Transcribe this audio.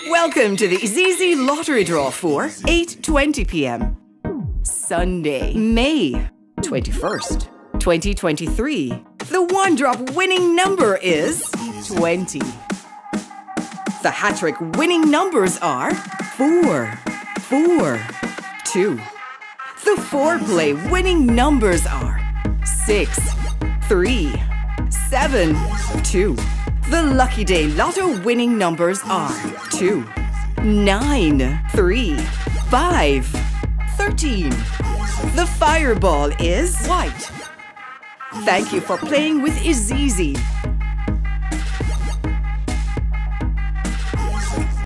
Welcome to the IZIZZI lottery draw for 8:20 p.m. Sunday, May 21st, 2023. The one-drop winning number is 20. The HaTTrik winning numbers are 4, 4, 2. The four-play winning numbers are 6, 3, 7, 2. The LuckyDayLotto winning numbers are 2, 9, 3, 5, 13. The fireball is white. Thank you for playing with IZIZZI.